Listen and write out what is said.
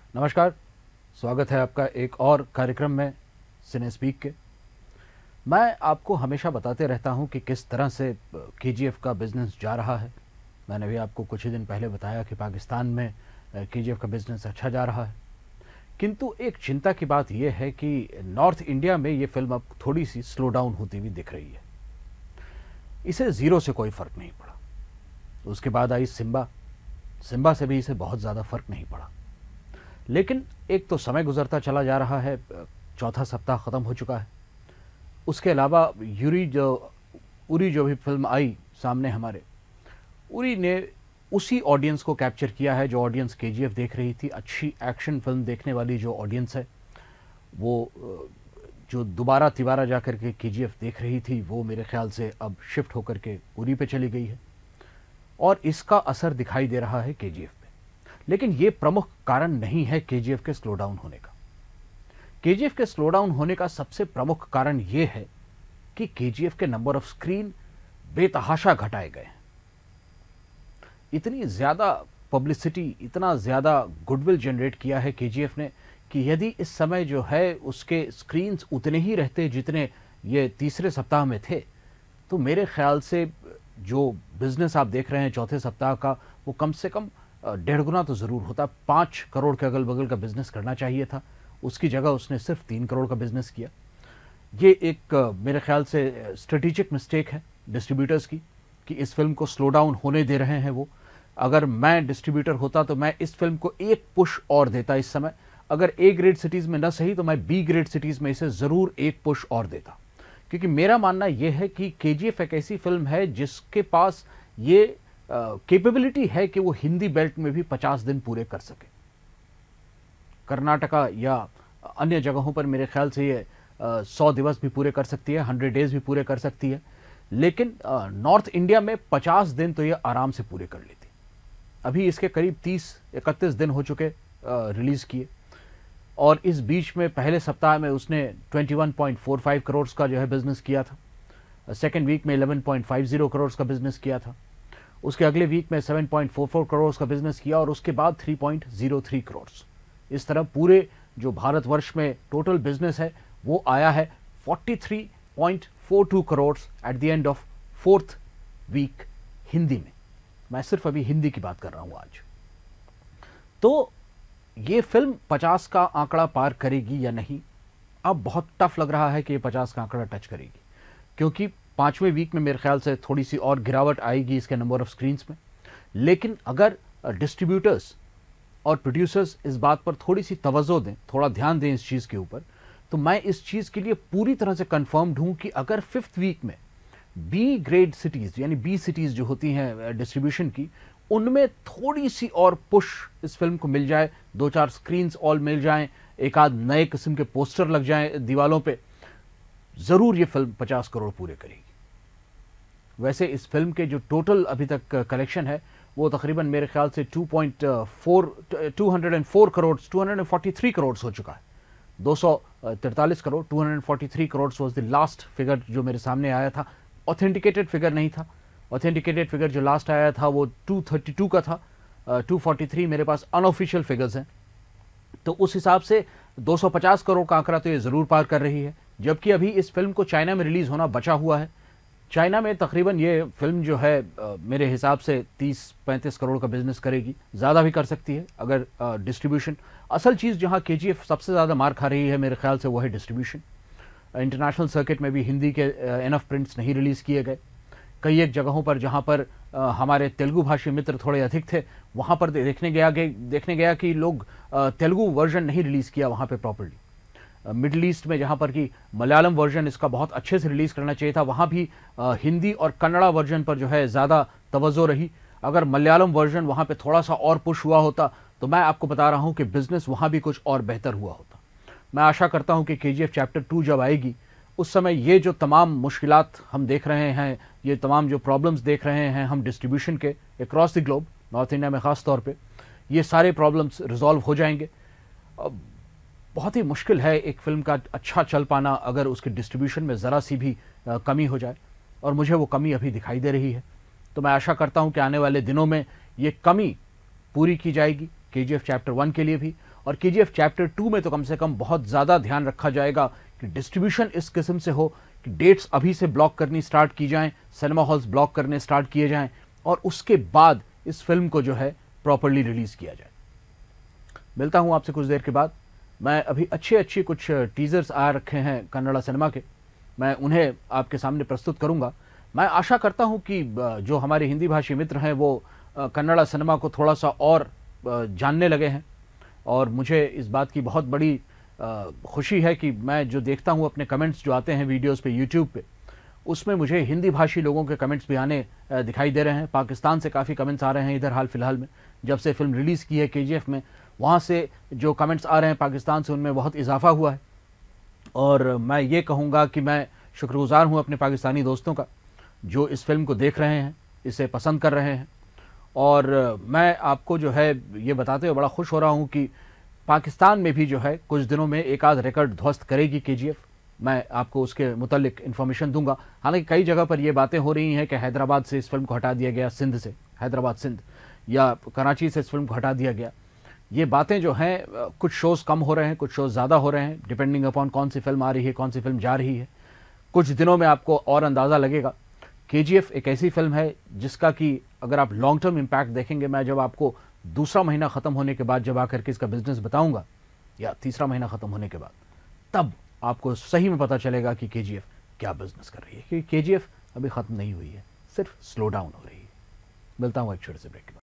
नमस्कार, स्वागत है आपका एक और कार्यक्रम में सिने स्पीक के। मैं आपको हमेशा बताते रहता हूं कि किस तरह से केजीएफ का बिज़नेस जा रहा है। मैंने भी आपको कुछ ही दिन पहले बताया कि पाकिस्तान में केजीएफ का बिज़नेस अच्छा जा रहा है, किंतु एक चिंता की बात यह है कि नॉर्थ इंडिया में ये फिल्म अब थोड़ी सी स्लो डाउन होती हुई दिख रही है। इसे ज़ीरो से कोई फ़र्क नहीं पड़ा, उसके बाद आई सिम्बा से भी इसे बहुत ज़्यादा फ़र्क नहीं पड़ा। लेकिन एक तो समय गुजरता चला जा रहा है, चौथा सप्ताह ख़त्म हो चुका है। उसके अलावा उरी जो भी फिल्म आई सामने हमारे, उरी ने उसी ऑडियंस को कैप्चर किया है जो ऑडियंस केजीएफ देख रही थी। अच्छी एक्शन फिल्म देखने वाली जो ऑडियंस है, वो जो दोबारा तिबारा जाकर के केजीएफ देख रही थी, वो मेरे ख्याल से अब शिफ्ट होकर के उरी पे चली गई है और इसका असर दिखाई दे रहा है केजीएफ। लेकिन यह प्रमुख कारण नहीं है केजीएफ के स्लो डाउन होने का। केजीएफ के स्लो डाउन होने का सबसे प्रमुख कारण यह है कि केजीएफ के नंबर ऑफ स्क्रीन बेतहाशा घटाए गए हैं। इतनी ज्यादा पब्लिसिटी, इतना ज्यादा गुडविल जनरेट किया है केजीएफ ने कि यदि इस समय जो है उसके स्क्रीन्स उतने ही रहते जितने ये तीसरे सप्ताह में थे, तो मेरे ख्याल से जो बिजनेस आप देख रहे हैं चौथे सप्ताह का, वो कम से कम 1.5 गुना तो ज़रूर होता। 5 करोड़ के अगल बगल का बिजनेस करना चाहिए था, उसकी जगह उसने सिर्फ 3 करोड़ का बिजनेस किया। ये एक मेरे ख्याल से स्ट्रेटेजिक मिस्टेक है डिस्ट्रीब्यूटर्स की कि इस फिल्म को स्लो डाउन होने दे रहे हैं वो। अगर मैं डिस्ट्रीब्यूटर होता तो मैं इस फिल्म को एक पुश और देता इस समय। अगर ए ग्रेड सिटीज़ में न सही तो मैं बी ग्रेड सिटीज़ में इसे ज़रूर एक पुश और देता, क्योंकि मेरा मानना यह है कि केजीएफ एक ऐसी फिल्म है जिसके पास ये कैपेबिलिटी है कि वो हिंदी बेल्ट में भी 50 दिन पूरे कर सके। कर्नाटका या अन्य जगहों पर मेरे ख्याल से ये 100 दिवस भी पूरे कर सकती है, 100 डेज भी पूरे कर सकती है। लेकिन नॉर्थ इंडिया में 50 दिन तो ये आराम से पूरे कर लेती। अभी इसके करीब 30-31 दिन हो चुके रिलीज़ किए, और इस बीच में पहले सप्ताह में उसने 21.45 करोड़ का जो है बिजनेस किया था। सेकेंड वीक में 11.50 करोड़ का बिजनेस किया था। उसके अगले वीक में 7.44 करोड़ का बिजनेस किया, और उसके बाद 3.03 करोड़। इस तरह पूरे जो भारतवर्ष में टोटल बिजनेस है वो आया है 43.42 crore at the end of 4th week Hindi में। मैं सिर्फ अभी हिंदी की बात कर रहा हूं आज। तो ये फिल्म 50 का आंकड़ा पार करेगी या नहीं, अब बहुत टफ लग रहा है कि ये 50 का आंकड़ा टच करेगी, क्योंकि 5वें वीक में मेरे ख्याल से थोड़ी सी और गिरावट आएगी इसके नंबर ऑफ स्क्रीन्स में। लेकिन अगर डिस्ट्रीब्यूटर्स और प्रोड्यूसर्स इस बात पर थोड़ी सी तवज्जो दें, थोड़ा ध्यान दें इस चीज़ के ऊपर, तो मैं इस चीज़ के लिए पूरी तरह से कंफर्म्ड हूं कि अगर 5th वीक में बी ग्रेड सिटीज़ यानी बी सिटीज़ जो होती हैं डिस्ट्रीब्यूशन की, उनमें थोड़ी सी और पुश इस फिल्म को मिल जाए, 2-4 स्क्रीन्स और मिल जाएं, एक आध नए किस्म के पोस्टर लग जाएं दीवालों पे, ज़रूर ये फिल्म 50 करोड़ पूरे करेगी। वैसे इस फिल्म के जो टोटल अभी तक कलेक्शन है वो तकरीबन मेरे ख्याल से 204 करोड़ 243 करोड़ हो चुका है। 243 crore 243 crore was the last figure जो मेरे सामने आया था। ऑथेंटिकेटेड फिगर नहीं था, ऑथेंटिकेटेड फिगर जो लास्ट आया था वो 232 का था। 243 मेरे पास अनऑफिशियल फिगर्स हैं। तो उस हिसाब से 250 करोड़ का आंकड़ा तो ये ज़रूर पार कर रही है। जबकि अभी इस फिल्म को चाइना में रिलीज़ होना बचा हुआ है। चाइना में तकरीबन ये फिल्म जो है मेरे हिसाब से 30-35 करोड़ का बिजनेस करेगी, ज़्यादा भी कर सकती है अगर डिस्ट्रीब्यूशन। असल चीज़ जहाँ केजीएफ सबसे ज़्यादा मार खा रही है मेरे ख्याल से वो है डिस्ट्रीब्यूशन। इंटरनेशनल सर्किट में भी हिंदी के इनफ प्रिंट्स नहीं रिलीज़ किए गए। कई एक जगहों पर जहाँ पर हमारे तेलुगु भाषी मित्र थोड़े अधिक थे, वहाँ पर देखने गया कि लोग तेलुगु वर्जन नहीं रिलीज़ किया वहाँ पर प्रॉपर्ली। मिडिल ईस्ट में जहाँ पर कि मलयालम वर्जन इसका बहुत अच्छे से रिलीज़ करना चाहिए था, वहाँ भी हिंदी और कन्नड़ा वर्जन पर जो है ज़्यादा तवज्जो रही। अगर मलयालम वर्जन वहाँ पे थोड़ा सा और पुश हुआ होता तो मैं आपको बता रहा हूँ कि बिज़नेस वहाँ भी कुछ और बेहतर हुआ होता। मैं आशा करता हूँ कि केजीएफ चैप्टर 2 जब आएगी उस समय ये जो तमाम मुश्किलात हम देख रहे हैं, ये तमाम जो प्रॉब्लम्स देख रहे हैं हम डिस्ट्रीब्यूशन के across the globe, North India में ख़ास तौर पे, ये सारे प्रॉब्लम्स रिजॉल्व हो जाएंगे। बहुत ही मुश्किल है एक फिल्म का अच्छा चल पाना अगर उसके डिस्ट्रीब्यूशन में ज़रा सी भी कमी हो जाए, और मुझे वो कमी अभी दिखाई दे रही है। तो मैं आशा करता हूं कि आने वाले दिनों में ये कमी पूरी की जाएगी KGF चैप्टर 1 के लिए भी, और KGF चैप्टर 2 में तो कम से कम बहुत ज़्यादा ध्यान रखा जाएगा कि डिस्ट्रीब्यूशन इस किस्म से हो कि डेट्स अभी से ब्लॉक करनी स्टार्ट की जाएं, सिनेमा हॉल्स ब्लॉक करने स्टार्ट किए जाएं, और उसके बाद इस फिल्म को जो है प्रॉपर्ली रिलीज़ किया जाए। मिलता हूं आपसे कुछ देर के बाद। मैं अभी अच्छे कुछ टीजर्स आ रखे हैं कन्नड़ा सिनेमा के, मैं उन्हें आपके सामने प्रस्तुत करूंगा। मैं आशा करता हूं कि जो हमारे हिंदी भाषी मित्र हैं वो कन्नड़ा सिनेमा को थोड़ा सा और जानने लगे हैं, और मुझे इस बात की बहुत बड़ी खुशी है कि मैं जो देखता हूं अपने कमेंट्स जो आते हैं वीडियोस पे, यूट्यूब पे, उसमें मुझे हिंदी भाषी लोगों के कमेंट्स भी आने दिखाई दे रहे हैं। पाकिस्तान से काफ़ी कमेंट्स आ रहे हैं इधर हाल फिलहाल में, जब से फिल्म रिलीज़ की है KGF में, वहाँ से जो कमेंट्स आ रहे हैं पाकिस्तान से उनमें बहुत इजाफा हुआ है। और मैं ये कहूँगा कि मैं शुक्रगुजार हूँ अपने पाकिस्तानी दोस्तों का जो इस फिल्म को देख रहे हैं, इसे पसंद कर रहे हैं। और मैं आपको जो है ये बताते हुए बड़ा खुश हो रहा हूँ कि पाकिस्तान में भी जो है कुछ दिनों में एक आध रिकॉर्ड ध्वस्त करेगी KGF। मैं आपको उसके मुतालिक इन्फॉर्मेशन दूंगा। हालांकि कई जगह पर ये बातें हो रही हैं कि हैदराबाद से इस फिल्म को हटा दिया गया, सिंध से, हैदराबाद सिंध, या कराची से इस फिल्म को हटा दिया गया। ये बातें जो हैं, कुछ शोज़ कम हो रहे हैं, कुछ शोज़ ज़्यादा हो रहे हैं, डिपेंडिंग अपॉन कौन सी फिल्म आ रही है, कौन सी फिल्म जा रही है। कुछ दिनों में आपको और अंदाज़ा लगेगा। KGF एक ऐसी फिल्म है जिसका कि अगर आप लॉन्ग टर्म इम्पैक्ट देखेंगे, मैं जब आपको दूसरा महीना ख़त्म होने के बाद जब आकर के इसका बिजनेस बताऊंगा, या तीसरा महीना ख़त्म होने के बाद, तब आपको सही में पता चलेगा कि KGF क्या बिजनेस कर रही है। क्योंकि KGF अभी ख़त्म नहीं हुई है, सिर्फ स्लो डाउन हो रही है। मिलता हूँ एक छोटे से ब्रेक के बाद।